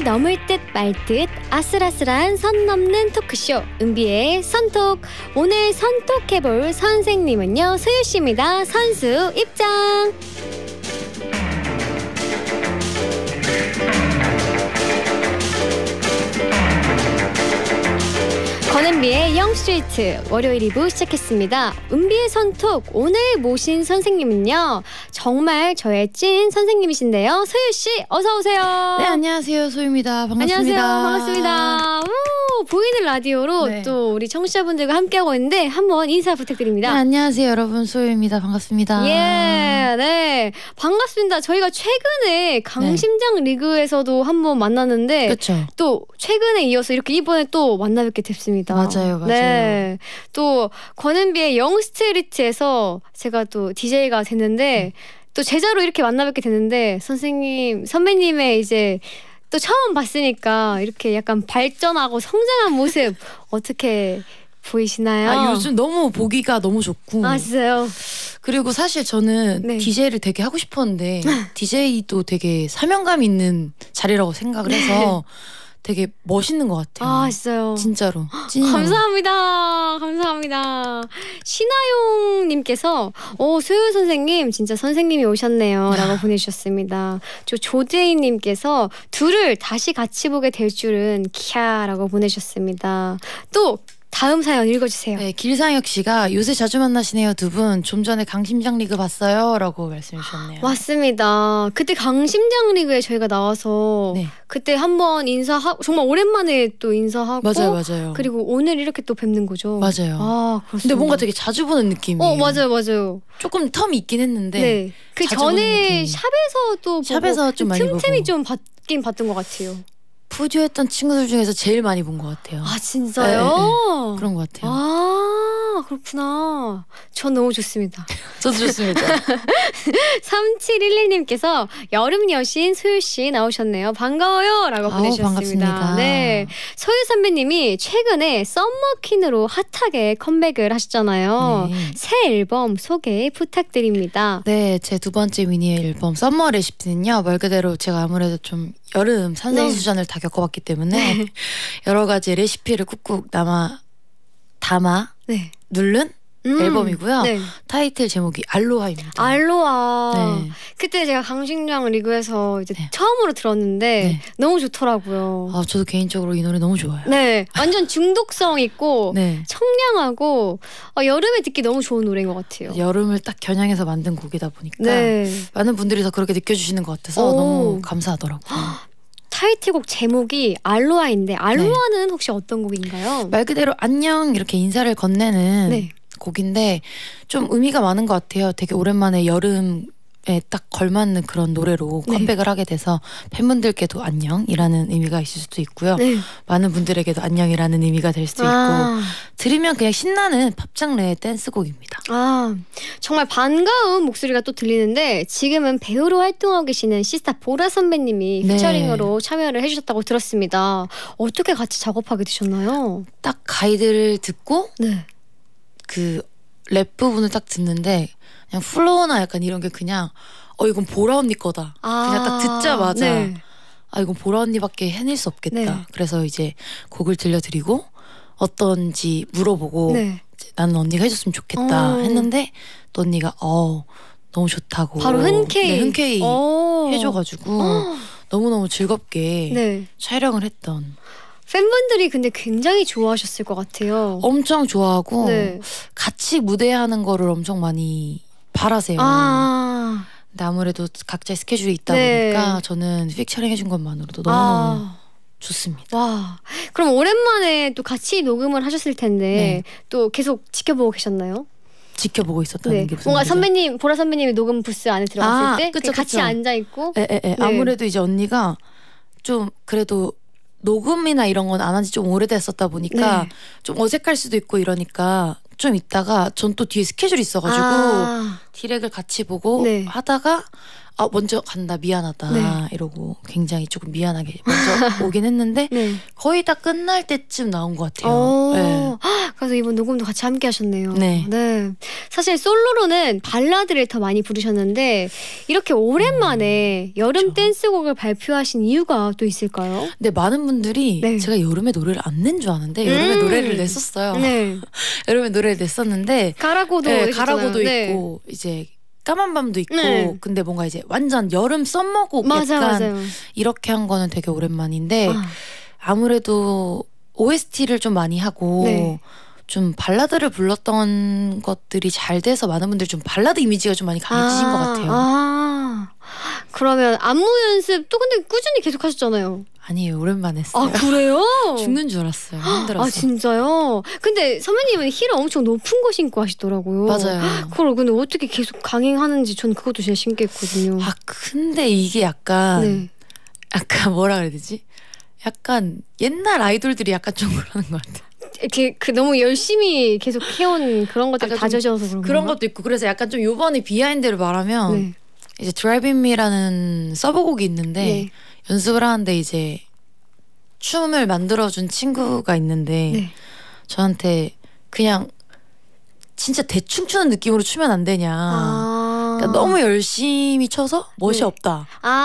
넘을 듯 말 듯 아슬아슬한 선 넘는 토크쇼 은비의 선톡. 오늘 선톡해볼 선생님은요 소유씨입니다. 선수 입장. 권은비의 영스트리트 월요일 2부 시작했습니다. 은비의 선톡, 오늘 모신 선생님은요 정말 저의 찐 선생님이신데요. 소유씨 어서오세요. 네, 안녕하세요. 소유입니다. 반갑습니다. 안녕하세요. 반갑습니다. 오, 보이는 라디오로 네. 또 우리 청취자분들과 함께하고 있는데 한번 인사 부탁드립니다. 네, 안녕하세요 여러분, 소유입니다. 반갑습니다. 예, 네, 반갑습니다. 저희가 최근에 강심장 리그에서도 한번 만났는데 그렇죠. 또 최근에 이어서 이렇게 이번에 또 만나뵙게 됐습니다. 맞아요. 네, 또 권은비의 영스트리트에서 제가 또 DJ가 됐는데 또 제자로 이렇게 만나뵙게 됐는데 선생님, 선배님의 이제 또 처음 봤으니까 이렇게 약간 발전하고 성장한 모습 어떻게 보이시나요? 아, 요즘 너무 보기가 너무 좋고. 아, 진짜요? 그리고 사실 저는 네. DJ를 되게 하고 싶었는데 DJ도 되게 사명감 있는 자리라고 생각을 해서 되게 멋있는 것 같아요. 아, 진짜요? 진짜로. 찐으로. 감사합니다. 감사합니다. 신하용님께서 소유 선생님 진짜 선생님이 오셨네요 라고 보내주셨습니다. 조재희님께서 둘을 다시 같이 보게 될 줄은 키야 라고 보내주셨습니다. 또 다음 사연 읽어주세요. 네, 길상혁 씨가 요새 자주 만나시네요 두 분. 좀 전에 강심장 리그 봤어요 라고 말씀해 주셨네요. 맞습니다. 그때 강심장 리그에 저희가 나와서 네. 그때 한번 인사하고 정말 오랜만에 또 인사하고 맞아요. 그리고 오늘 이렇게 또 뵙는 거죠. 맞아요. 아, 그렇습니다. 근데 뭔가 되게 자주 보는 느낌이에요. 맞아요. 조금 텀이 있긴 했는데 네. 그 자주 보는 전에 느낌. 샵에서도 샵에서 좀 많이 틈틈이 보고. 좀 봤긴 봤던 것 같아요. 푸듀했던 친구들 중에서 제일 많이 본 것 같아요. 아, 진짜요? 그런 것 같아요. 아, 그렇구나. 전 너무 좋습니다. 저도 좋습니다. 3711님께서 여름 여신 소유씨 나오셨네요. 반가워요 라고 보내주셨습니다. 반갑습니다. 네, 소유 선배님이 최근에 썸머퀸으로 핫하게 컴백을 하셨잖아요. 네. 새 앨범 소개 부탁드립니다. 네, 제 두 번째 미니 앨범 썸머 레시피는요, 말 그대로 제가 아무래도 좀 여름 산전수전을 다 겪어봤기 때문에 여러 가지 레시피를 꾹꾹 담아 네. 누른 앨범이고요. 네. 타이틀 제목이 알로하입니다. 알로하. 네. 그때 제가 강심장 리그에서 이제 네. 처음으로 들었는데 네. 너무 좋더라고요. 아, 저도 개인적으로 이 노래 너무 좋아요. 네, 완전 중독성 있고 네. 청량하고 여름에 듣기 너무 좋은 노래인 것 같아요. 여름을 딱 겨냥해서 만든 곡이다 보니까 네. 많은 분들이 다 그렇게 느껴주시는 것 같아서 오. 너무 감사하더라고요. 타이틀곡 제목이 알로하인데 알로하는 혹시 어떤 곡인가요? 말 그대로 안녕 이렇게 인사를 건네는 네. 곡인데 좀 의미가 많은 것 같아요. 되게 오랜만에 여름에 딱 걸맞는 그런 노래로 네. 컴백을 하게 돼서 팬분들께도 안녕이라는 의미가 있을 수도 있고요. 네. 많은 분들에게도 안녕이라는 의미가 될 수도 있고 들으면 그냥 신나는 팝 장르의 댄스곡입니다. 정말 반가운 목소리가 또 들리는데 지금은 배우로 활동하고 계시는 시스타 보라 선배님이 네. 피처링으로 참여를 해주셨다고 들었습니다. 어떻게 같이 작업하게 되셨나요? 딱 가이드를 듣고 네. 그 랩 부분을 딱 듣는데 그냥 플로어나 약간 이런 게 그냥 이건 보라 언니 거다. 그냥 딱 듣자마자 네. 이건 보라 언니밖에 해낼 수 없겠다. 네. 그래서 이제 곡을 들려드리고 어떤지 물어보고 네. 이제 나는 언니가 해줬으면 좋겠다 했는데 또 언니가 너무 좋다고 바로 흔쾌히 네, 흔쾌히 해줘가지고 너무너무 즐겁게 네. 촬영을 했던. 팬분들이 근데 굉장히 좋아하셨을 것 같아요. 엄청 좋아하고 네. 같이 무대하는 거를 엄청 많이 바라세요. 근데 아무래도 각자의 스케줄이 있다 네. 보니까 저는 피처링 해준 것만으로도 너무너무 좋습니다. 와, 그럼 오랜만에 또 같이 녹음을 하셨을 텐데 또 계속 지켜보고 계셨나요? 지켜보고 있었다는 게 무슨 뭔가 말이죠? 선배님, 보라 선배님이 녹음 부스 안에 들어갔을 때 그쵸, 같이 그쵸. 앉아 있고. 네. 아무래도 이제 언니가 좀 그래도 녹음이나 이런 건 안 한 지 좀 오래됐었다 보니까 네. 좀 어색할 수도 있고 이러니까 좀 있다가 전 또 뒤에 스케줄이 있어가지고 디렉을 같이 보고 네. 하다가 먼저 간다 미안하다 네. 이러고 굉장히 조금 미안하게 먼저 오긴 했는데 네. 거의 다 끝날 때쯤 나온 것 같아요. 네. 그래서 이번 녹음도 같이 함께 하셨네요. 네. 사실 솔로로는 발라드를 더 많이 부르셨는데 이렇게 오랜만에 여름 그렇죠. 댄스곡을 발표하신 이유가 또 있을까요? 근데 많은 분들이 네. 제가 여름에 노래를 안 낸 줄 아는데 여름에 노래를 냈었어요. 네. 여름에 노래를 냈었는데 가라고도 네, 있었잖아요. 가라고도 네. 있고 이제 까만 밤도 있고 네. 근데 뭔가 이제 완전 여름 썸머곡 약간 맞아요. 이렇게 한 거는 되게 오랜만인데 아. 아무래도 OST를 좀 많이 하고 네. 좀 발라드를 불렀던 것들이 잘 돼서 많은 분들이 좀 발라드 이미지가 좀 많이 강해지신 것 같아요. 그러면 안무 연습 또 근데 꾸준히 계속 하셨잖아요. 아니에요. 오랜만에 했어요. 그래요? 죽는 줄 알았어요. 힘들었어. 진짜요? 근데 선배님은 힐을 엄청 높은 거 신고 하시더라고요. 맞아요. 그걸 근데 어떻게 계속 강행하는지 전 그것도 진짜 신기했거든요. 근데 이게 약간 뭐라 그래야 되지? 약간 옛날 아이돌들이 약간 좀 그러는 것 같아. 이렇게 너무 열심히 계속 해온 그런 것들 다져져서 그런 것도 있고 그래서 약간 좀 요번에 비하인드를 말하면 이제 Driving Me라는 서브곡이 있는데 연습을 하는데 이제 춤을 만들어준 친구가 있는데 저한테 그냥 진짜 대충 추는 느낌으로 추면 안 되냐. 그러니까 너무 열심히 쳐서 멋이 없다.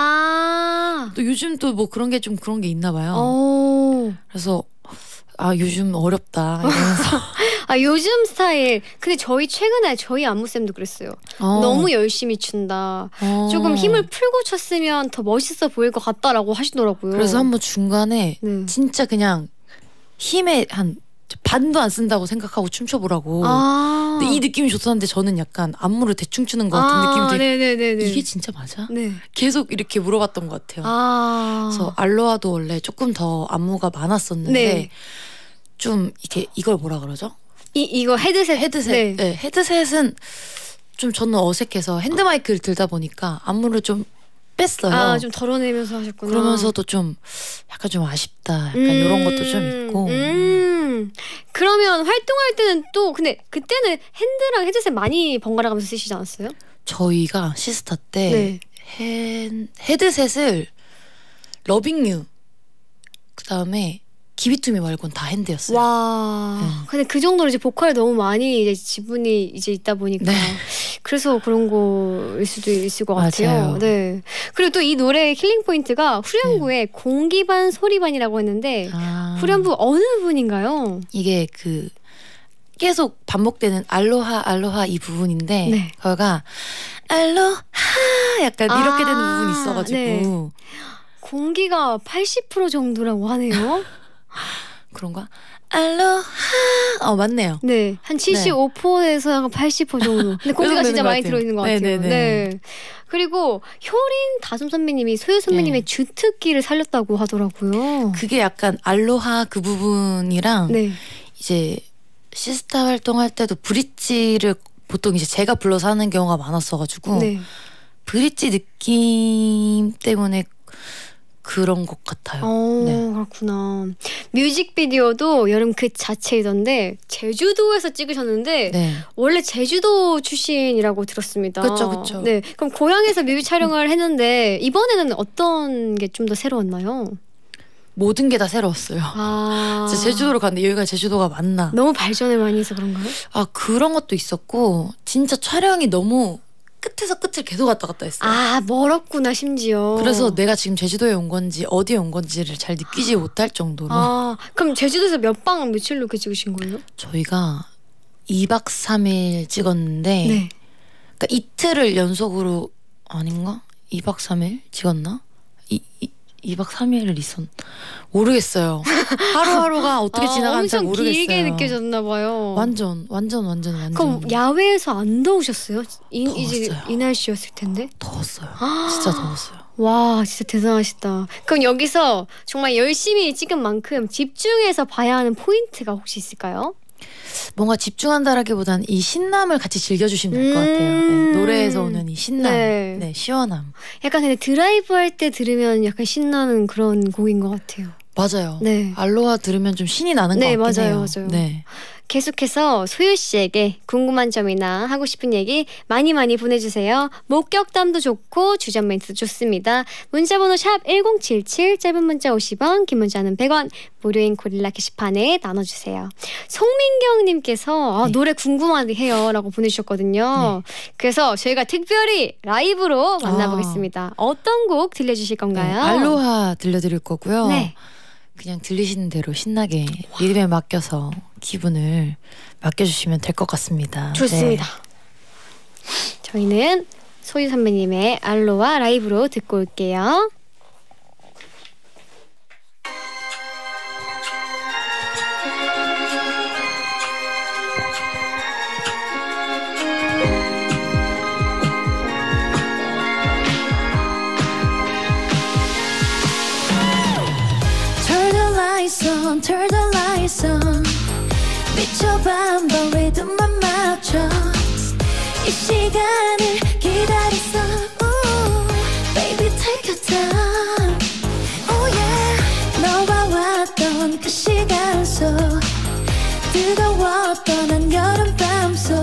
또 요즘 또 뭐 그런 게 좀 그런 게 있나 봐요. 그래서 요즘 어렵다 이러면서 요즘 스타일. 근데 최근에 저희 안무쌤도 그랬어요. 너무 열심히 춘다. 조금 힘을 풀고 췄으면 더 멋있어 보일 것 같다라고 하시더라고요. 그래서 한번 중간에 진짜 그냥 힘에 한 반도 안 쓴다고 생각하고 춤춰보라고. 근데 이 느낌이 좋았는데 저는 약간 안무를 대충 추는 것 같은 느낌이 이게 진짜 맞아? 계속 이렇게 물어봤던 것 같아요. 그래서 알로하도 원래 조금 더 안무가 많았었는데 좀 이걸 뭐라 그러죠? 이거 헤드셋. 네, 헤드셋은 좀 저는 어색해서 핸드마이크를 들다 보니까 안무를 좀 뺐어요. 좀 덜어내면서 하셨구나. 그러면서도 좀 약간 좀 아쉽다. 약간 이런 것도 좀 있고. 그러면 활동할 때는 또 근데 그때는 핸드랑 헤드셋 많이 번갈아 가면서 쓰시지 않았어요? 저희가 시스타 때 헤드셋을 러빙 유 그다음에 기비투미 말고는 다 핸드였어요. 근데 그 정도로 이제 보컬 너무 많이 이제 지분이 이제 있다 보니까 그래서 그런 거일 수도 있을 것 같아요. 네. 그리고 또 이 노래의 킬링 포인트가 후렴구에 공기반 소리반이라고 했는데 후렴부 어느 부분인가요? 이게 계속 반복되는 알로하 이 부분인데 거기가 알로하 약간 이렇게 되는 부분이 있어가지고 공기가 80% 정도라고 하네요. 그런가? 알로하 맞네요. 네, 한 75%에서 약간 80% 정도. 근데 공기가 진짜 많이 들어있는 것 같아요. 네. 그리고 효린 다솜 선배님이 소유 선배님의 주특기를 살렸다고 하더라고요. 그게 약간 알로하 그 부분이랑 이제 시스타 활동할 때도 브릿지를 보통 이제 제가 불러서 하는 경우가 많았어가지고 브릿지 느낌 때문에 그런 것 같아요. 그렇구나. 뮤직비디오도 여름 그 자체이던데 제주도에서 찍으셨는데 원래 제주도 출신이라고 들었습니다. 그렇죠. 네, 그럼 고향에서 뮤비 촬영을 했는데 이번에는 어떤 게 좀 더 새로웠나요? 모든 게 다 새로웠어요. 제주도로 갔는데 여기가 제주도가 맞나? 너무 발전을 많이 해서 그런가요? 그런 것도 있었고 진짜 촬영이 너무 끝에서 끝을 계속 왔다 갔다 했어요. 멀었구나 심지어. 그래서 내가 지금 제주도에 온 건지 어디에 온 건지를 잘 느끼지 못할 정도로. 그럼 제주도에서 몇 박 며칠로 이렇게 찍으신 거예요? 저희가 2박 3일 찍었는데 그러니까 이틀을 연속으로 아닌가? 2박 3일 찍었나? 2박 3일을 모르겠어요. 하루하루가 어떻게 지나가는지 잘 모르겠어요. 엄청 길게 느껴졌나 봐요. 완전. 그럼 야외에서 안 더우셨어요? 더웠어요. 이제 이 날씨였을 텐데. 더웠어요. 진짜 더웠어요. 와, 진짜 대단하시다. 그럼 여기서 정말 열심히 찍은 만큼 집중해서 봐야 하는 포인트가 혹시 있을까요? 뭔가 집중한다라기보다는 이 신남을 같이 즐겨주시면 될 것 같아요. 노래에서 오는 이 신남, 시원함. 약간 근데 드라이브 할 때 들으면 약간 신나는 그런 곡인 것 같아요. 맞아요. 알로하 들으면 좀 신이 나는 것 같긴 해요. 맞아요. 네. 계속해서 소유 씨에게 궁금한 점이나 하고 싶은 얘기 많이 보내주세요. 목격담도 좋고 주전 멘트도 좋습니다. 문자번호 샵 1077, 짧은 문자 50원, 긴 문자는 100원, 무료인 고릴라 게시판에 나눠주세요. 송민경님께서 노래 궁금하게 해요 라고 보내주셨거든요. 그래서 저희가 특별히 라이브로 만나보겠습니다. 어떤 곡 들려주실 건가요? 알로하 들려드릴 거고요. 네. 그냥 들리시는 대로 신나게 리듬에 맡겨서 기분을 맡겨주시면 될 것 같습니다. 좋습니다. 네. 저희는 소유 선배님의 알로하 라이브로 듣고 올게요. Turn the lights on 미쳐봐 한번 리듬만 맞춰 이 시간을 기다렸어 Ooh, Baby take your time Oh yeah 너와 왔던 그 시간 속 뜨거웠던 한 여름밤 속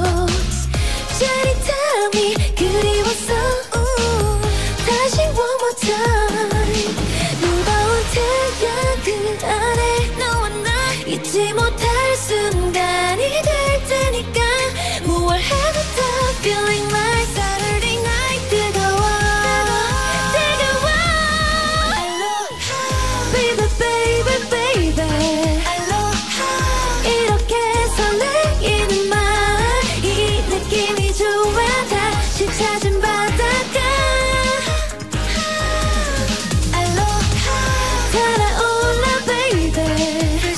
짜릿함이 그리웠어 Ooh, 다시 one more time 무거운 태양 그 안에 잊지 못할 순간이 될 테니까 무얼 해도 다 feeling like Saturday night 뜨거워 Baby baby baby 이렇게 설레이는 말 이 느낌이 좋아 다시 찾은 바닷가 달아올라 baby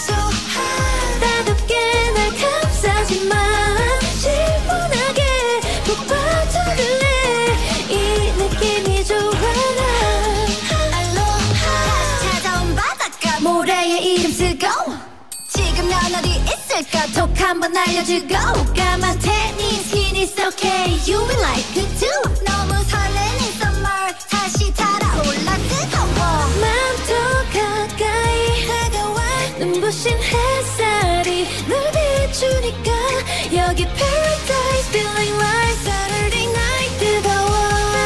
지금 넌 어디 있을까 톡 한번 알려주고 까만 테니스 흰 is okay You will like it too 너무 설레는 summer 다시 달아올라 뜨거워 맘도 가까이 다가와 눈부신 햇살이 널 비추니까 여기 paradise feeling like Saturday night 뜨거워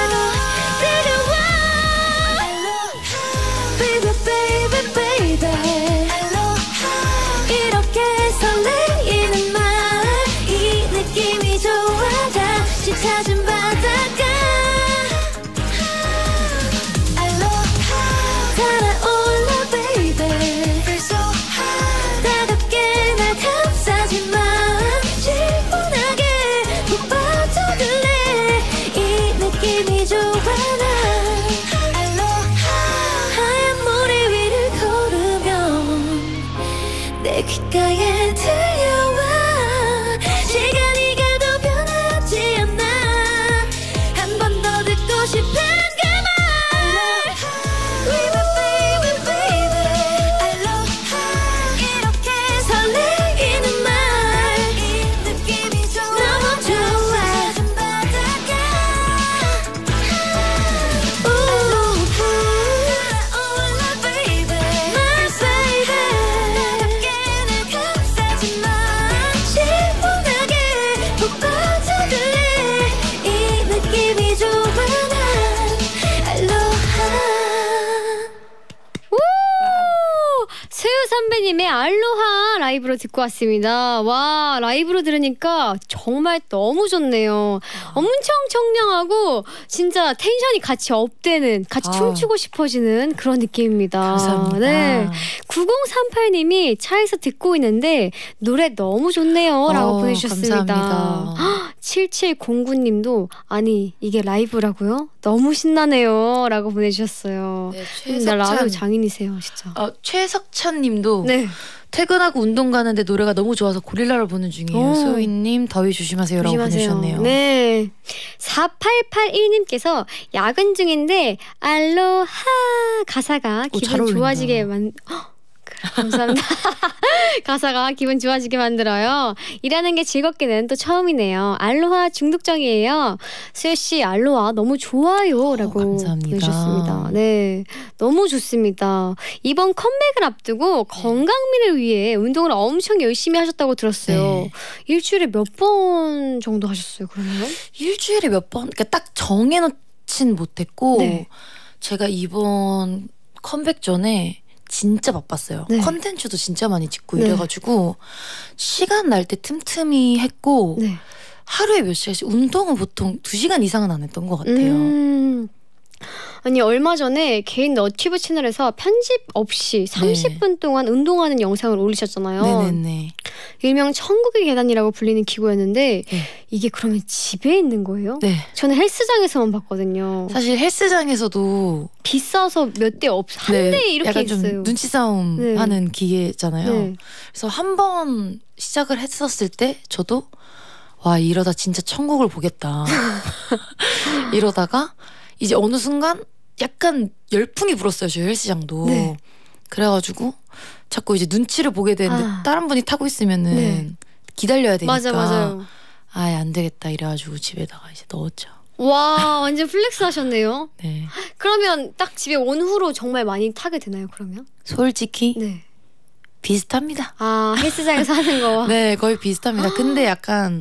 Baby baby baby 설레이는 말 이 느낌이 좋아 다시 찾은 바닷가 달아올라 baby 따갑게 날 감싸지만 시원하게 푹 빠져들래 이 느낌이 좋아 하얀 모래 위를 걸으면 내 귓가에 들려와 시간이 가도 변하지 않아 한 번 더 듣고 싶은 그 말 Baby baby 이렇게 설레이는 말 이 느낌이 좋아 너무 좋아 찾은 바닷가 달아올라 baby My baby 시원하게 푹 빠져들래 이 느낌이 좋아 난 알로하 소유 선배님의 알로하 라이브로 듣고 왔습니다. 와, 라이브로 들으니까 정말 너무 좋네요. 엄청 청량하고 진짜 텐션이 같이 업되는, 같이 춤추고 싶어지는 그런 느낌입니다. 감사합니다. 네. 9038님이 차에서 듣고 있는데 노래 너무 좋네요 라고 보내주셨습니다. 감사합니다. 7709님도 아니 이게 라이브라고요? 너무 신나네요 라고 보내주셨어요. 네, 나 라이브 장인이세요 진짜. 최석찬 님도 네. 퇴근하고 운동 가는데 노래가 너무 좋아서 고릴라를 보는 중이에요. 소희님 더위 조심하세요 라고 보내주셨네요. 네. 4881님께서 야근 중인데 알로하 가사가 기분 좋아지게 감사합니다. 가사가 기분 좋아지게 만들어요. 일하는 게 즐겁기는 또 처음이네요. 알로하 중독적이에요. 수혜 씨 알로하 너무 좋아요라고 감사합니다. 보내주셨습니다. 네, 너무 좋습니다. 이번 컴백을 앞두고 건강미를 위해 운동을 엄청 열심히 하셨다고 들었어요. 네. 일주일에 몇 번 정도 하셨어요? 그러면? 일주일에 몇 번? 그러니까 딱 정해놓진 못했고 네. 제가 이번 컴백 전에 진짜 바빴어요. 네. 컨텐츠도 진짜 많이 찍고 네. 이래가지고 시간 날 때 틈틈이 했고 네. 하루에 몇 시간씩 운동은 보통 2시간 이상은 안 했던 것 같아요. 아니 얼마 전에 개인 너튜브 채널에서 편집 없이 30분 동안 운동하는 영상을 올리셨잖아요. 네네네. 일명 천국의 계단이라고 불리는 기구였는데 네. 이게 그러면 집에 있는 거예요? 네. 저는 헬스장에서만 봤거든요. 사실 헬스장에서도 비싸서 몇 대 한 대 이렇게 약간 있어요. 좀 눈치 싸움 네. 하는 기계잖아요. 네. 그래서 한 번 시작을 했었을 때 저도 와 이러다 진짜 천국을 보겠다. 이러다가 이제 어느 순간 약간 열풍이 불었어요. 저희 헬스장도. 네. 그래가지고 자꾸 이제 눈치를 보게 되는데 다른 분이 타고 있으면은 네. 기다려야 되니까 맞아요. 아예 안 되겠다 이래가지고 집에다가 이제 넣었죠. 와 완전 플렉스 하셨네요. 네. 그러면 딱 집에 온 후로 정말 많이 타게 되나요? 그러면? 솔직히 네. 비슷합니다. 아 헬스장에서 하는 거와. 네, 거의 비슷합니다. 근데 약간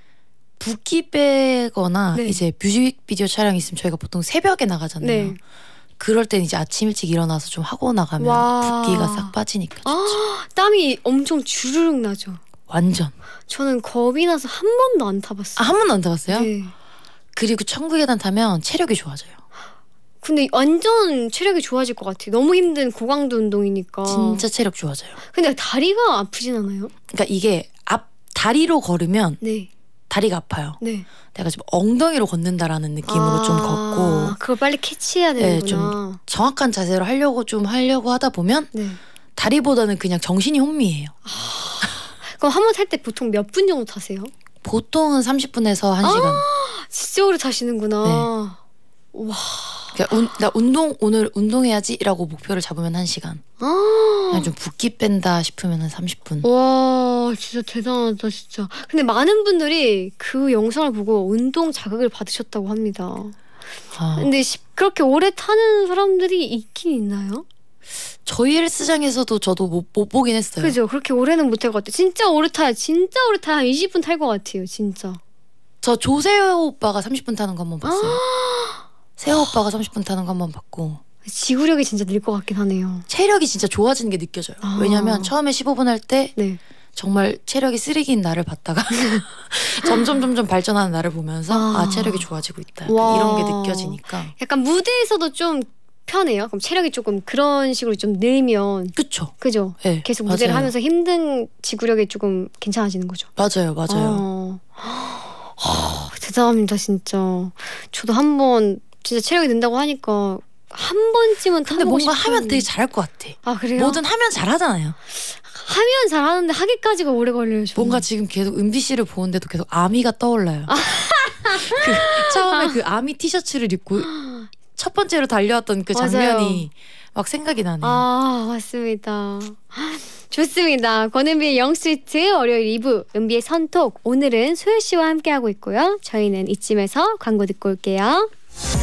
붓기 빼거나 네. 이제 뮤직비디오 촬영 있으면 저희가 보통 새벽에 나가잖아요. 네. 그럴 땐 이제 아침 일찍 일어나서 좀 하고 나가면 와. 붓기가 싹 빠지니까 좋죠. 땀이 엄청 주르륵 나죠. 완전. 저는 겁이 나서 한 번도 안 타봤어요. 아, 한 번도 안 타봤어요? 네. 그리고 천국의 계단 타면 체력이 좋아져요. 근데 완전 체력이 좋아질 것 같아요. 너무 힘든 고강도 운동이니까. 진짜 체력 좋아져요. 근데 다리가 아프진 않아요? 그러니까 이게 다리로 걸으면 네. 다리가 아파요. 네. 내가 좀 엉덩이로 걷는다라는 느낌으로 좀 걷고 그걸 빨리 캐치해야 되는구나. 네, 좀 정확한 자세로 하려고 하다 보면 네. 다리보다는 그냥 정신이 혼미해요. 그럼 한 번 탈 때 보통 몇 분 정도 타세요? 보통은 30분에서 1시간. 진짜 오래 타시는구나. 와. 그러니까 나 오늘 운동해야지라고 목표를 잡으면 1시간. 그냥 좀 붓기 뺀다 싶으면 한 30분. 와 진짜 대단하다 진짜. 근데 많은 분들이 그 영상을 보고 운동 자극을 받으셨다고 합니다. 근데 그렇게 오래 타는 사람들이 있긴 있나요? 저희 헬스장에서도 저도 못 보긴 했어요. 그죠? 그렇게 오래는 못 탈 것 같아요. 진짜 오래 타야 한 20분 탈 것 같아요. 진짜. 저 조세호 오빠가 30분 타는 거 한번 봤어요. 세호 오빠가 30분 타는 거 한번 봤고. 지구력이 진짜 늘 것 같긴 하네요. 체력이 진짜 좋아지는 게 느껴져요. 왜냐면 처음에 15분 할 때 네. 정말 체력이 쓰레기인 나를 봤다가 점점 발전하는 나를 보면서 체력이 좋아지고 있다. 이런 게 느껴지니까. 약간 무대에서도 좀 편해요. 그럼 체력이 조금 그런 식으로 좀 늘면 그죠? 네, 계속 무대를 하면서 힘든 지구력이 조금 괜찮아지는 거죠. 맞아요. 대단합니다 진짜. 저도 한번 진짜 체력이 는다고 하니까 한 번쯤은 타보고 근데 뭔가 싶은... 하면 되게 잘할 것 같아. 아 그래요? 뭐든 하면 잘하잖아요. 하면 잘하는데 하기까지가 오래 걸려요. 저는. 뭔가 지금 계속 은비 씨를 보는데도 계속 아미가 떠올라요. 처음에 그 아미 티셔츠를 입고 첫 번째로 달려왔던 그 장면이 막 생각이 나네요. 맞습니다. 좋습니다. 권은비의 영스위트 월요일 2부 은비의 선톡. 오늘은 소율 씨와 함께하고 있고요. 저희는 이쯤에서 광고 듣고 올게요.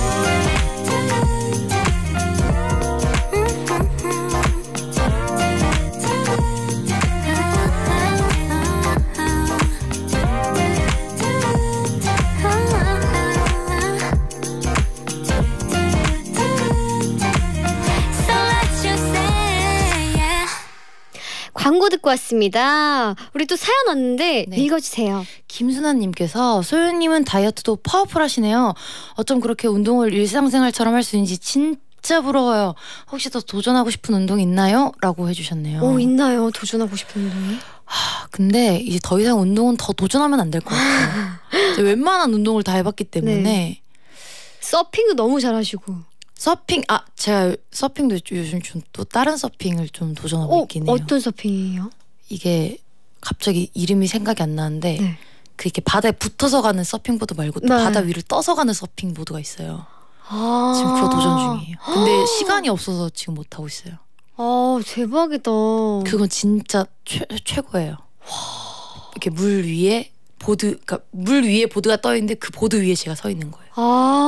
광고 듣고 왔습니다. 우리 또 사연 왔는데 읽어주세요. 김순아님께서 소연님은 다이어트도 파워풀하시네요. 어쩜 그렇게 운동을 일상생활처럼 할 수 있는지 진짜 부러워요. 혹시 더 도전하고 싶은 운동 있나요? 라고 해주셨네요. 오 있나요? 도전하고 싶은 운동이? 근데 이제 더 이상 운동은 더 도전하면 안 될 것 같아요. 웬만한 운동을 다 해봤기 때문에 서핑도 너무 잘하시고 제가 서핑도 요즘 좀 또 다른 서핑을 좀 도전하고 있긴 해요. 어떤 서핑이에요? 이게 갑자기 이름이 생각이 안 나는데 그 이렇게 바다에 붙어서 가는 서핑보드 말고 또 바다 위를 떠서 가는 서핑보드가 있어요. 지금 그거 도전 중이에요. 근데 시간이 없어서 지금 못 하고 있어요. 대박이다. 그건 진짜 최고예요. 이렇게 물 위에 그러니까 물 위에 보드가 떠 있는데 그 보드 위에 제가 서 있는 거예요.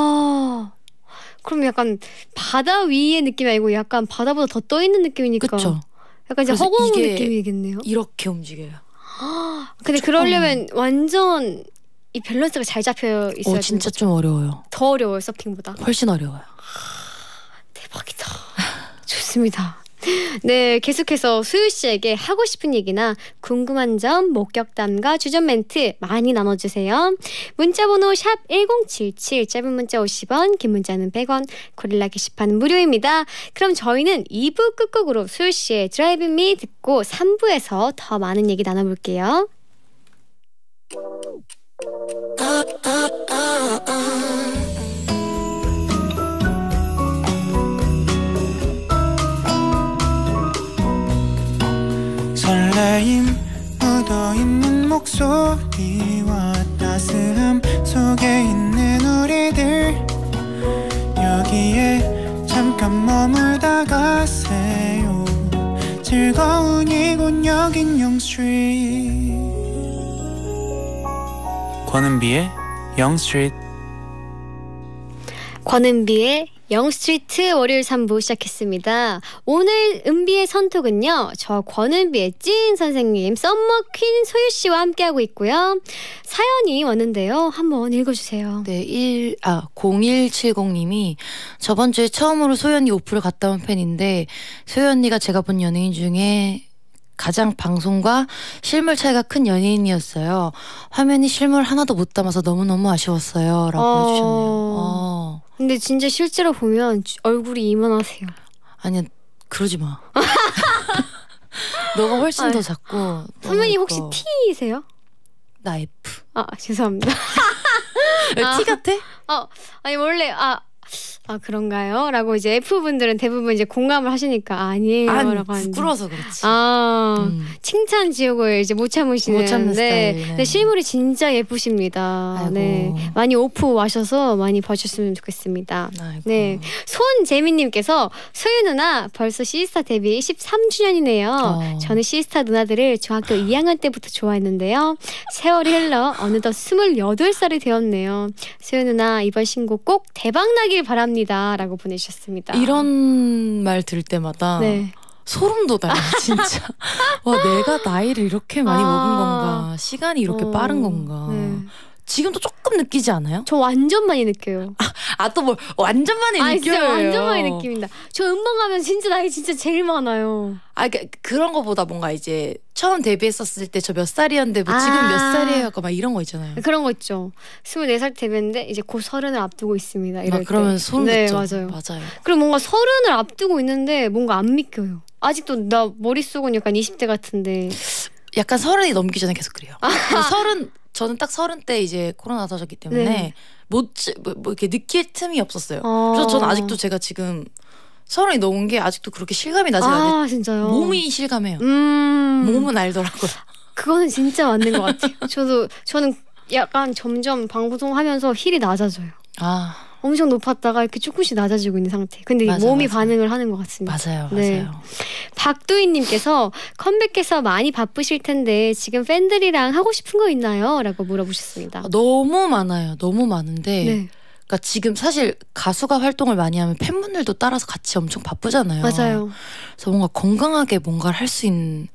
그럼 약간 바다 위의 느낌이 아니고 약간 바다보다 더 떠 있는 느낌이니까. 그렇죠. 약간 이제 허공 느낌이겠네요. 이렇게 움직여요. 근데 그러려면 완전 이 밸런스가 잘 잡혀 있어야 진짜 좀 어려워요. 더 어려워요, 서핑보다. 훨씬 어려워요. 대박이다. 좋습니다. 네, 계속해서 수유 씨에게 하고 싶은 얘기나 궁금한 점, 목격담과 주전 멘트 많이 나눠주세요. 문자번호 샵 1077, 짧은 문자 50원, 긴 문자는 100원, 고릴라 게시판은 무료입니다. 그럼 저희는 2부 끝곡으로 수유 씨의 드라이빙 미 듣고 3부에서 더 많은 얘기 나눠볼게요. 설레임 묻어있는 목소리와 따스함 속에 있는 우리들 여기에 잠깐 머물다 가세요. 즐거운 이곳 여긴 영스트리트. 권은비의 영스트리트. 권은비의 영스트리트 월요일 3부 시작했습니다. 오늘 은비의 선톡은요. 저 권은비의 찐 선생님 썸머퀸 소유씨와 함께하고 있고요. 사연이 왔는데요. 한번 읽어주세요. 네, 0170님이 저번 주에 처음으로 소유 언니 오프를 갔다 온 팬인데 소유 언니가 제가 본 연예인 중에 가장 방송과 실물 차이가 큰 연예인이었어요. 화면이 실물 하나도 못 담아서 너무너무 아쉬웠어요. 라고 해주셨네요. 근데 진짜 실제로 보면 얼굴이 이만하세요. 아니야, 그러지 마. 너가 훨씬 더 작고. 선배님 혹시 T이세요? 나 F. 죄송합니다. T 같아? 아니 원래 그런가요? 라고 이제 F분들은 대부분 이제 공감을 하시니까 아니에요 라고 하는데 부끄러워서 그렇지. 칭찬 지옥을 이제 못 참으시는데 근데 실물이 진짜 예쁘십니다. 아이고. 네, 많이 오프 와셔서 많이 봐주셨으면 좋겠습니다. 아이고. 네, 손재민님께서 소유 누나 벌써 시스타 데뷔 13주년이네요. 저는 시스타 누나들을 중학교 2학년 때부터 좋아했는데요. 세월이 흘러 어느덧 28살이 되었네요. 소유 누나 이번 신곡 꼭 대박나길 바랍니다 라고 보내주셨습니다. 이런 말 들을 때마다 소름 돋아요. 진짜. 와, 내가 나이를 이렇게 많이 먹은 건가, 시간이 이렇게 빠른 건가. 지금도 조금 느끼지 않아요? 저 완전 많이 느껴요. 또 뭘 완전 많이 느껴요. 진짜 완전 많이 느낍니다. 저 음방 가면 진짜 나이 진짜 제일 많아요. 그런 거보다 뭔가 이제 처음 데뷔했었을 때 저 몇 살이었는데 뭐 지금 몇 살이에요? 막 이런 거 있잖아요. 그런 거 있죠. 24살 데뷔했는데 이제 곧 30을 앞두고 있습니다. 이럴 그러면 소름 돋죠. 네, 맞아요. 그리고 뭔가 30을 앞두고 있는데 뭔가 안 믿겨요. 아직도 나 머릿속은 약간 20대 같은데. 약간 30이 넘기 전에 계속 그래요. 저는 딱 30 때 이제 코로나 터졌기 때문에 뭐 이렇게 느낄 틈이 없었어요. 그래서 저는 아직도 제가 지금 30이 넘은 게 아직도 그렇게 실감이 나지 않아요. 진짜요? 몸이 실감해요. 몸은 알더라고요. 그거는 진짜 맞는 것 같아요. 저는 약간 점점 방송하면서 힐이 낮아져요. 엄청 높았다가 이렇게 조금씩 낮아지고 있는 상태. 근데 몸이 반응을 하는 것 같습니다. 맞아요. 박두희님께서 컴백해서 많이 바쁘실 텐데 지금 팬들이랑 하고 싶은 거 있나요? 라고 물어보셨습니다. 너무 많아요. 너무 많은데 그러니까 지금 사실 가수가 활동을 많이 하면 팬분들도 따라서 같이 엄청 바쁘잖아요. 맞아요. 그래서 뭔가 건강하게 뭔가를 할 수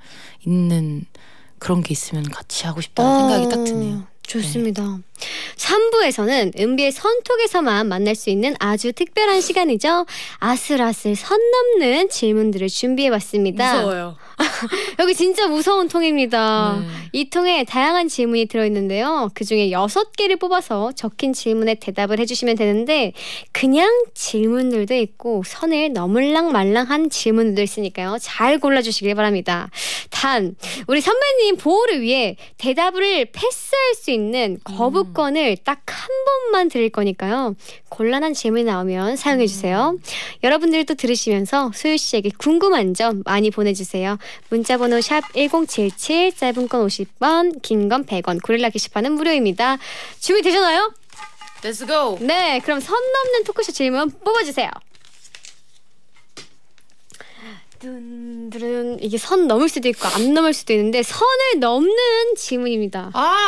있는 그런 게 있으면 같이 하고 싶다는 생각이 딱 드네요. 좋습니다. 3부에서는 은비의 선톡에서만 만날 수 있는 아주 특별한 시간이죠. 아슬아슬 선 넘는 질문들을 준비해봤습니다. 무서워요. 여기 진짜 무서운 통입니다. 이 통에 다양한 질문이 들어있는데요. 그중에 6개를 뽑아서 적힌 질문에 대답을 해주시면 되는데 그냥 질문들도 있고 선을 넘을랑 말랑한 질문들도 있으니까요. 잘 골라주시길 바랍니다. 단 우리 선배님 보호를 위해 대답을 패스할 수 있는 거부권을 딱 한 번만 드릴 거니까요. 곤란한 질문이 나오면 사용해주세요. 여러분들도 들으시면서 소유 씨에게 궁금한 점 많이 보내주세요. 문자번호 샵 1077, 짧은 건 50원, 긴 건 100원, 고릴라 게시판은 무료입니다. 준비되셨나요? Let's go! 네, 그럼 선 넘는 토크쇼 질문 뽑아주세요. 뚠뚠 이게 선 넘을 수도 있고 안 넘을 수도 있는데 선을 넘는 질문입니다.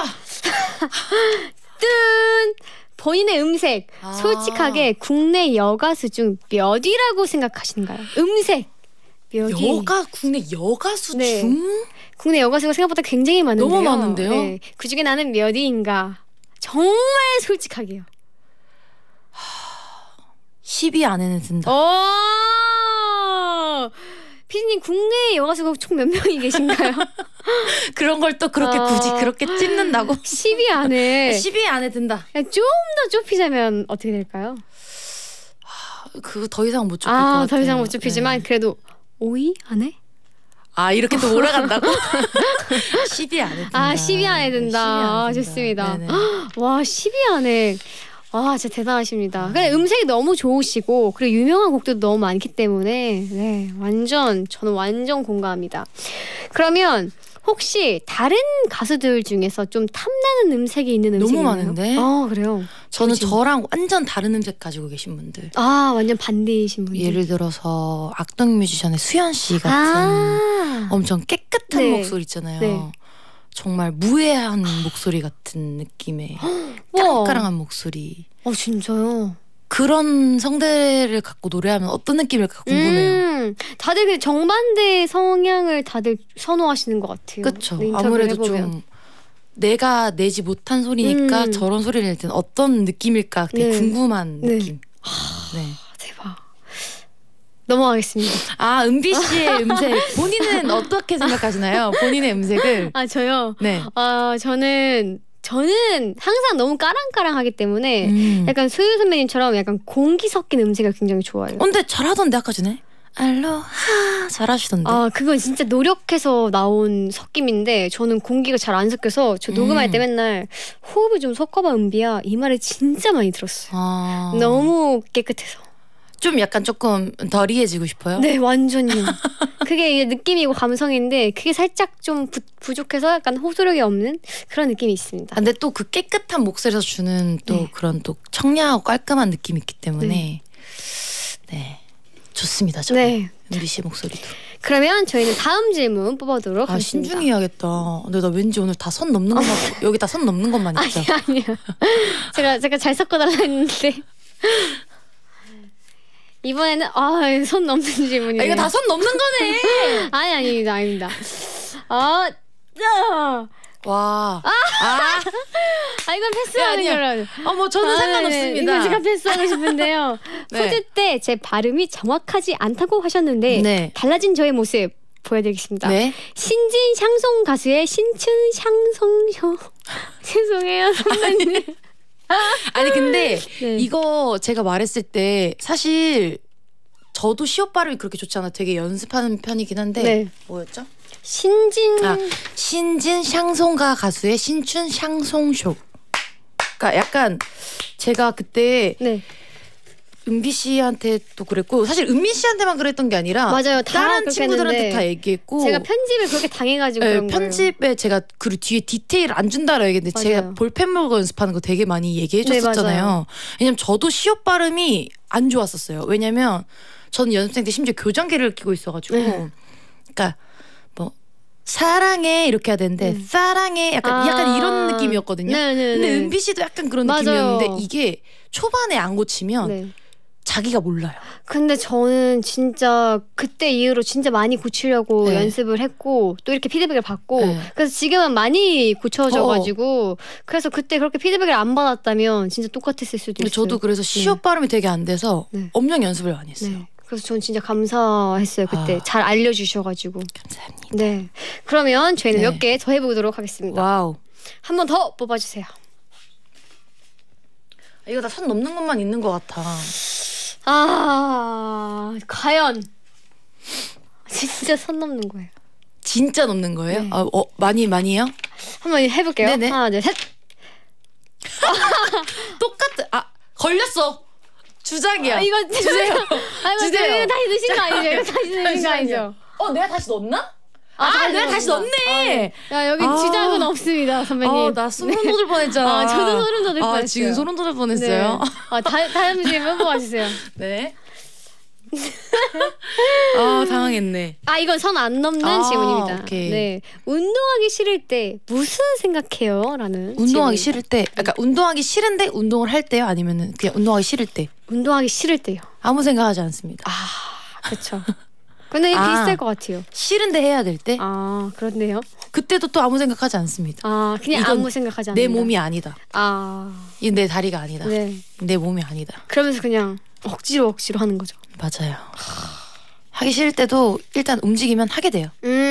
뚠 본인의 음색 솔직하게 국내 여가수 중 몇이라고 생각하시는가요? 음색 몇이? 국내 여가수 네. 중? 국내 여가수가 생각보다 굉장히 많은데요. 너무 많은데요? 네. 그중에 나는 몇위인가? 정말 솔직하게요. 10위 안에는 든다. 피디님 국내 여가수가 총 몇 명이 계신가요? 그런 걸 또 그렇게 굳이 그렇게 찝는다고? 10위 안에 10위 안에 든다. 좀 더 좁히자면 어떻게 될까요? 그거 더 이상 못 좁힐 것 같아요. 더 이상 못 좁히지만 그래도 5위 안에? 이렇게 또 몰아간다고? 10위 안에 든다. 10위 안에 든다. 좋습니다. 와 10위 안에 진짜 대단하십니다. 그래 음색이 너무 좋으시고 그리고 유명한 곡도 너무 많기 때문에 저는 완전 공감합니다. 그러면 혹시 다른 가수들 중에서 좀 탐나는 음색이 있는 음색이 너무 있나요? 많은데? 그래요? 저는 저랑 완전 다른 음색 가지고 계신 분들. 완전 반대이신 분들. 예를 들어서 악동 뮤지션의 수연 씨 같은 엄청 깨끗한 목소리 있잖아요. 네. 정말 무해한 목소리 같은 느낌의 까랑까랑한 목소리. 진짜요? 그런 성대를 갖고 노래하면 어떤 느낌일까 궁금해요. 다들 그 정반대 성향을 다들 선호하시는 것 같아요. 그렇죠. 아무래도 해보면. 좀 내가 내지 못한 소리니까 저런 소리를 낼 때는 어떤 느낌일까 되게 궁금한 느낌. 대박. 넘어가겠습니다. 은비 씨의 음색 본인은 어떻게 생각하시나요? 본인의 음색을. 저요? 네. 저는 항상 너무 까랑까랑하기 때문에 약간 소유 선배님처럼 약간 공기 섞인 음색을 굉장히 좋아해요. 근데 잘하던데 아까 전에 알로하 잘하시던데. 그건 진짜 노력해서 나온 섞임인데 저는 공기가 잘 안 섞여서 저 녹음할 때 맨날 호흡을 좀 섞어봐 은비야 이 말을 진짜 많이 들었어요. 너무 깨끗해서. 좀 약간 조금 더리해지고 싶어요? 네, 완전히. 그게 이게 느낌이고 감성인데 그게 살짝 좀 부족해서 약간 호소력이 없는 그런 느낌이 있습니다. 근데 또 그 깨끗한 목소리에서 주는 또 그런 또 청량하고 깔끔한 느낌이 있기 때문에 좋습니다. 저는 은비 씨 목소리도. 그러면 저희는 다음 질문 뽑아보도록 하겠습니다. 신중히 해야겠다. 근데 나 왠지 오늘 다 선 넘는 것만 여기 다 선 넘는 것만 있죠. 아니요. 제가 잘 섞어달라 했는데 이번에는 손 넘는 질문이네요. 이거 다 손 넘는 거네. 아닙니다. 와. 이건 패스하는 거라. 저는 상관없습니다. 이거 제가 패스하고 싶은데요. 푸드 때 제 발음이 정확하지 않다고 하셨는데 달라진 저의 모습 보여드리겠습니다. 신진 샹송 가수의 신춘 샹송쇼. 죄송해요 선배님. 아니 근데 이거 제가 말했을 때 사실 저도 시옷 발음이 그렇게 좋지 않아. 되게 연습하는 편이긴 한데 뭐였죠? 신진 샹송가 가수의 신춘 샹송쇼. 그러니까 약간 제가 그때 은비 씨한테도 그랬고 사실 은비 씨한테만 그랬던 게 아니라 맞아요. 다른 친구들한테 다 얘기했고 제가 편집을 그렇게 당해가지고 그런 편집에 거예요. 제가 그 뒤에 디테일을 안 준다라 얘기했는데 제가 볼펜 물고 연습하는 거 되게 많이 얘기해 줬었잖아요. 왜냐면 저도 시옷 발음이 안 좋았었어요. 왜냐면 저는 연습생 때 심지어 교정기를 끼고 있어가지고 그러니까 뭐 사랑해 이렇게 해야 되는데 사랑해 약간 이런 느낌이었거든요. 근데 은비 씨도 약간 그런 느낌이었는데 이게 초반에 안 고치면 자기가 몰라요. 근데 저는 진짜 그때 이후로 진짜 많이 고치려고 연습을 했고 또 이렇게 피드백을 받고 그래서 지금은 많이 고쳐져가지고 그래서 그때 그렇게 피드백을 안 받았다면 진짜 똑같았을 수도 있어요. 저도 그래서 시옷 발음이 되게 안 돼서 엄청 연습을 많이 했어요. 그래서 저는 진짜 감사했어요. 그때 잘 알려주셔가지고. 감사합니다. 그러면 저희는 몇 개 더 해보도록 하겠습니다. 한 번 더 뽑아주세요. 이거 다 선 넘는 것만 있는 것 같아. 과연 진짜 선 넘는 거예요. 진짜 넘는 거예요? 많이요? 한번 해볼게요. 하나, 둘, 셋. 걸렸어. 주작이야. 이거 주세요. 주세요. 이거 다시 넣으신 거 아니죠? 이거 다시 넣으신 거 아니죠? 내가 다시 넣었나? 내가 다시 넣었네. 야, 여기 주작은 없습니다, 선배님. 나 소름 돋을 뻔했잖아. 저도 소름 돋을 뻔했어요. 지금 소름 돋을 뻔했어요. 다음 질문 뽑아주세요. 당황했네. 이건 선 안 넘는 질문입니다. 오케이. 네, 운동하기 싫을 때 무슨 생각해요? 라는 운동하기 질문입니다. 싫을 때, 그러니까 운동하기 싫은데 운동을 할 때요? 아니면은 그냥 운동하기 싫을 때? 운동하기 싫을 때요. 아무 생각하지 않습니다. 그렇죠. 근데 비슷할 것 같아요. 싫은데 해야 될 때? 그렇네요. 그때도 또 아무 생각하지 않습니다. 그냥 이건 아무 생각하지 않는다. 내 몸이 아니다. 이건 내 다리가 아니다. 네. 내 몸이 아니다. 그러면서 그냥 억지로 하는 거죠. 맞아요. 하기 싫을 때도 일단 움직이면 하게 돼요.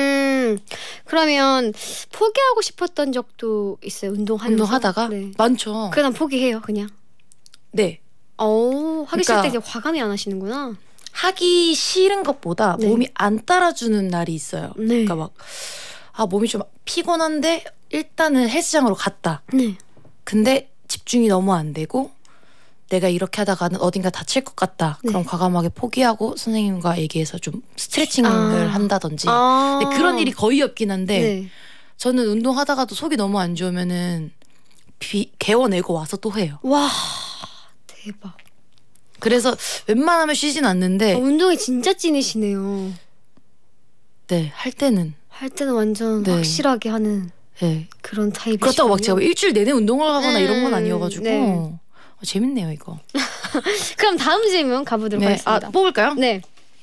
그러면 포기하고 싶었던 적도 있어요? 운동하다가? 네. 많죠. 그냥 포기해요, 그냥. 네. 하기 싫을 때 과감히 안 하시는구나. 하기 싫은 것보다 네. 몸이 안 따라주는 날이 있어요. 네. 그러니까 막 몸이 좀 피곤한데 일단은 헬스장으로 갔다. 네. 근데 집중이 너무 안 되고 내가 이렇게 하다가는 어딘가 다칠 것 같다. 네. 그럼 과감하게 포기하고 선생님과 얘기해서 좀 스트레칭을 한다든지. 근데 그런 일이 거의 없긴 한데 네. 저는 운동하다가도 속이 너무 안 좋으면은 개워내고 와서 또 해요. 와, 대박. 그래서 웬만하면 쉬진 않는데 운동이 진짜 찐이시네요. 네, 할 때는 완전 네. 확실하게 하는 네. 그런 타입이시군요. 그렇다고 막 제가 일주일 내내 운동을 하거나 이런 건 아니어가지고 네. 재밌네요 이거. 그럼 다음 질문 가보도록 하겠습니다. 뽑을까요? 네.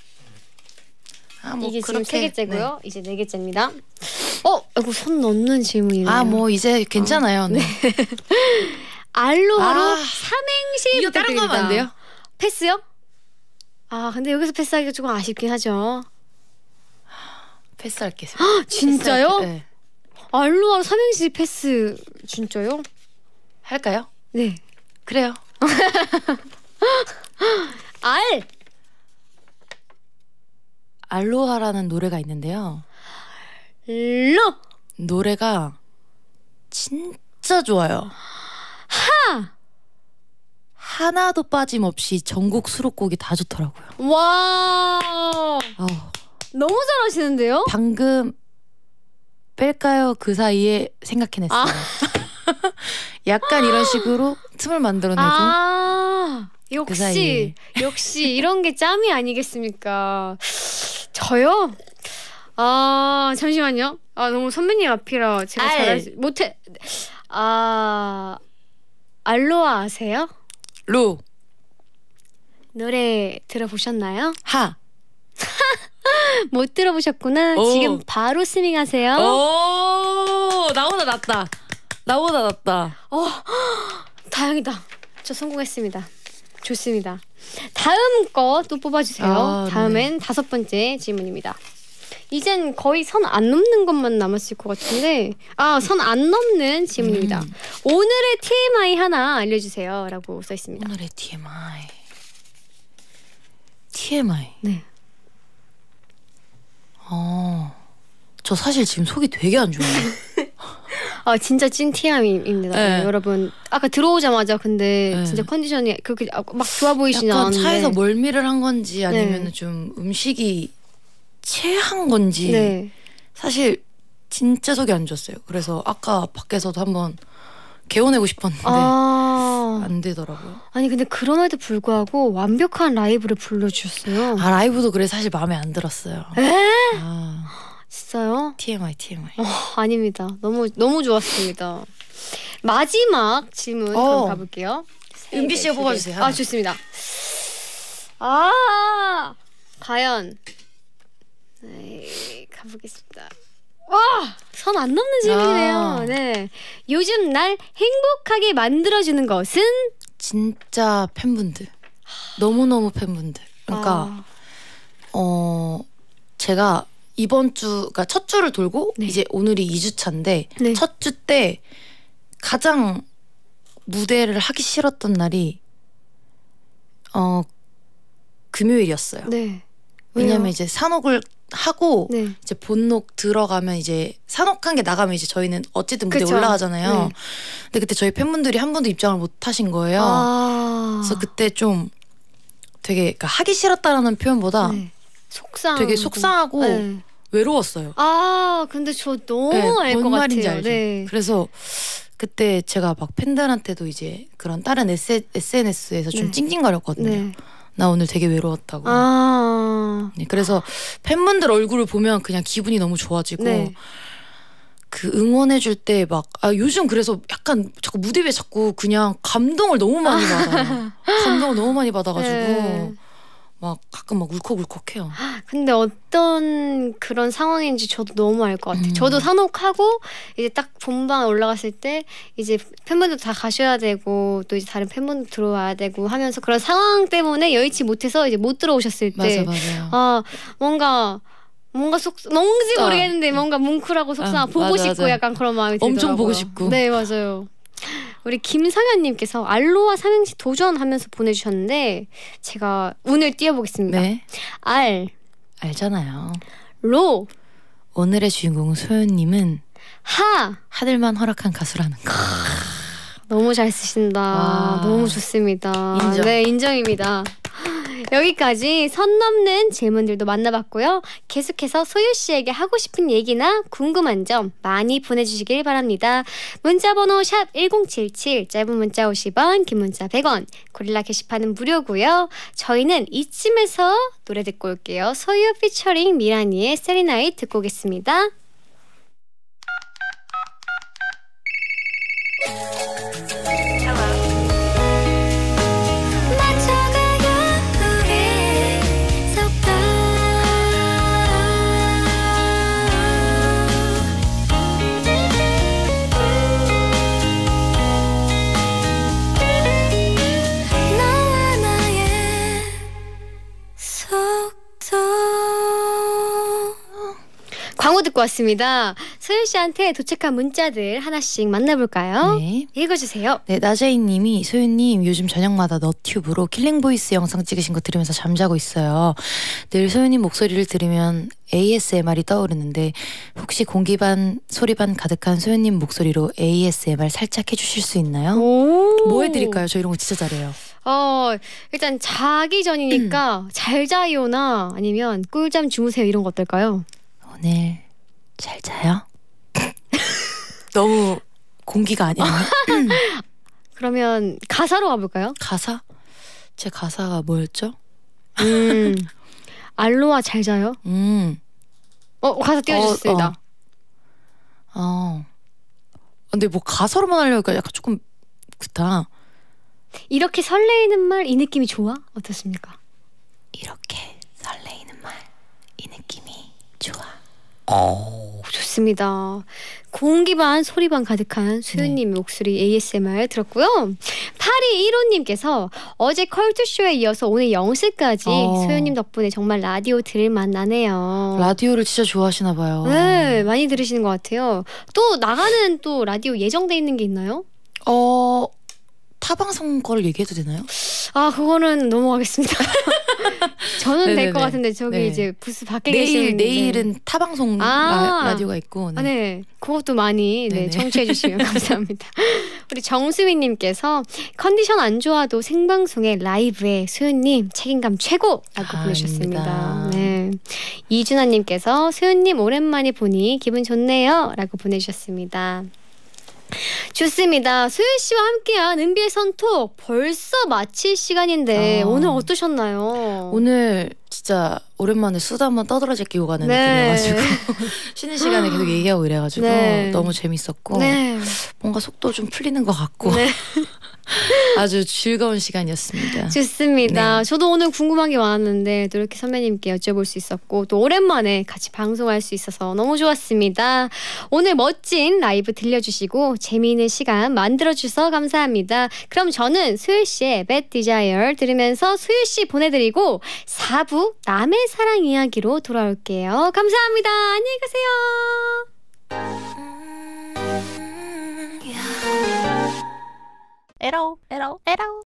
뭐 이게 그렇게, 지금 3개째고요. 이제 4개째입니다. 이거 손 넣는 질문이네요. 뭐 이제 괜찮아요. 네. 알로하로 삼행시 이거 다른 거 하면 안 돼요? 패스요? 근데 여기서 패스하기가 조금 아쉽긴 하죠. 패스할게요. 진짜요? 패스할게요. 네. 알로하로 삼행시 패스 진짜요? 할까요? 네. 그래요. 알로하라는 노래가 있는데요. 노래가 진짜 좋아요. 하나도 빠짐없이 전국 수록곡이 다 좋더라고요. 와, 너무 잘하시는데요? 방금 뺄까요? 그 사이에 생각해냈어요. 약간 이런 식으로 틈을 만들어내고 그 사이에. 역시 이런 게 짬이 아니겠습니까? 저요? 잠시만요. 너무 선배님 앞이라 제가 잘하지 못해. 알로하 아세요? 루 노래 들어보셨나요? 하 못 들어보셨구나. 지금 바로 스밍하세요. 나보다 낫다. 다행이다. 저 성공했습니다. 좋습니다. 다음 거 또 뽑아주세요. 다음엔 5번째 질문입니다. 이젠 거의 선 안 넘는 것만 남았을 것 같은데 선 안 넘는 질문입니다. 오늘의 TMI 하나 알려주세요 라고 써있습니다. 오늘의 TMI 네. 저 사실 지금 속이 되게 안 좋아요. 진짜 찐 TMI입니다. 네. 여러분 아까 들어오자마자 근데 네. 진짜 컨디션이 그렇게 막 좋아 보이시진 약간 않은데 차에서 멀미를 한 건지 아니면 좀 음식이 체한 건지 네. 사실 진짜 속이 안 좋았어요. 그래서 아까 밖에서도 한번 개워내고 싶었는데 안 되더라고요. 아니 근데 그럼에도 불구하고 완벽한 라이브를 불러주셨어요. 라이브도 그래 사실 마음에 안 들었어요. 진짜요? TMI. 아닙니다. 너무 좋았습니다. 마지막 질문 그럼 가볼게요. 은비 씨가 뽑아주세요. 좋습니다. 과연 네, 가보겠습니다. 선 안 넘는 질문이네요. 네. 요즘 날 행복하게 만들어주는 것은? 진짜 팬분들. 너무너무 팬분들. 그러니까 제가 이번 주가 첫 주를 돌고 이제 오늘이 2주차인데 첫 주 때 가장 무대를 하기 싫었던 날이 금요일이었어요. 네. 왜냐면 이제 산옥을 하고 네. 이제 본록 들어가면 이제 산옥한 게 나가면 이제 저희는 어쨌든 무대에 그쵸. 올라가잖아요. 네. 근데 그때 저희 팬분들이 한 번도 입장을 못 하신 거예요. 그래서 그때 좀 되게 그러니까 하기 싫었다라는 표현보다 되게 속상하고 외로웠어요. 근데 저 너무 알 것 뭔 말인지 같아요. 알죠. 네. 그래서 그때 제가 막 팬들한테도 이제 그런 다른 SNS에서 좀 찡찡거렸거든요. 나 오늘 되게 외로웠다고. 네, 그래서 팬분들 얼굴을 보면 그냥 기분이 너무 좋아지고 네. 그 응원해줄 때 막 요즘 그래서 약간 자꾸 무대 위에 자꾸 그냥 감동을 너무 많이 받아요. 감동을 너무 많이 받아가지고 네. 막 가끔 막 울컥울컥해요. 근데 어떤 그런 상황인지 저도 너무 알 것 같아요. 저도 산옥하고 이제 딱 본방 올라갔을 때 이제 팬분들 다 가셔야 되고 또 이제 다른 팬분들 들어와야 되고 하면서 그런 상황 때문에 여의치 못해서 이제 못 들어오셨을 때 맞아요. 뭔가 뭔지 모르겠는데 뭔가 뭉클하고 속상하고 보고 싶고 맞아. 약간 그런 마음이 들더라고요. 엄청 보고 싶고. 네, 맞아요. 우리 김상현님께서 알로하 삼행시 도전하면서 보내주셨는데 제가 운을 띄워보겠습니다. 네. 알잖아요. 로 오늘의 주인공 소연님은 하늘만 허락한 가수라는 거. 너무 잘 쓰신다. 너무 좋습니다. 인정. 네, 인정입니다. 여기까지 선 넘는 질문들도 만나봤고요. 계속해서 소유 씨에게 하고 싶은 얘기나 궁금한 점 많이 보내주시길 바랍니다. 문자번호 샵 1077, 짧은 문자 50원, 긴 문자 100원, 고릴라 게시판은 무료고요. 저희는 이쯤에서 노래 듣고 올게요. 소유 피처링 미라니의 세리나잇 듣고 오겠습니다. 광고 듣고 왔습니다. 소연 씨한테 도착한 문자들 하나씩 만나볼까요? 네. 읽어주세요. 네, 나재인님이 소윤님 요즘 저녁마다 너튜브로 킬링보이스 영상 찍으신 거 들으면서 잠자고 있어요. 늘 소윤님 목소리를 들으면 ASMR이 떠오르는데 혹시 공기 반 소리 반 가득한 소윤님 목소리로 ASMR 살짝 해주실 수 있나요? 뭐 해드릴까요? 저 이런 거 진짜 잘해요. 일단 자기 전이니까 잘 자요나 아니면 꿀잠 주무세요 이런 거 어떨까요? 오늘 잘 자요? 너무 공기가 아니야. 그러면 가사로 가볼까요? 가사? 제 가사가 뭐였죠? 알로하 잘 자요? 가사 띄워주셨습니다. 근데 뭐 가사로만 하려니까 약간 조금 그렇다. 이렇게 설레이는 말 이 느낌이 좋아? 어떻습니까? 이렇게 설레이는 말 이 느낌이 좋아. 좋습니다. 공기 반 소리 반 가득한 수연님의 목소리 ASMR 들었고요. 8215님께서 어제 컬투쇼에 이어서 오늘 영시까지 소연님 덕분에 정말 라디오 들을 맛 나네요. 라디오를 진짜 좋아하시나 봐요. 네, 많이 들으시는 것 같아요. 또 나가는 또 라디오 예정돼 있는 게 있나요? 타방송 거를 얘기해도 되나요? 그거는 넘어가겠습니다. 저는 될 것 같은데 저기 네. 이제 부스 밖에 계시는 내일은 타방송 라디오가 있고 네. 그것도 많이 청취해 주시면 감사합니다. 우리 정수민님께서 컨디션 안 좋아도 생방송에 라이브에 소연님 책임감 최고라고 보내주셨습니다. 네. 이준하님께서 소연님 오랜만에 보니 기분 좋네요 라고 보내주셨습니다. 좋습니다. 소연 씨와 함께한 은비의 선톡 벌써 마칠 시간인데 오늘 어떠셨나요? 오늘 진짜 오랜만에 수다 한번 떠들어질 기고 가는 느낌이어가지고 쉬는 시간에 계속 얘기하고 이래가지고 너무 재밌었고 뭔가 속도 좀 풀리는 것 같고 아주 즐거운 시간이었습니다. 좋습니다. 저도 오늘 궁금한 게 많았는데 또 이렇게 선배님께 여쭤볼 수 있었고 또 오랜만에 같이 방송할 수 있어서 너무 좋았습니다. 오늘 멋진 라이브 들려주시고 재미있는 시간 만들어주셔서 감사합니다. 그럼 저는 수유 씨의 Bad Desire 들으면서 수유 씨 보내드리고 4부 남의 사랑 이야기로 돌아올게요. 감사합니다. 안녕히 가세요. 에라오.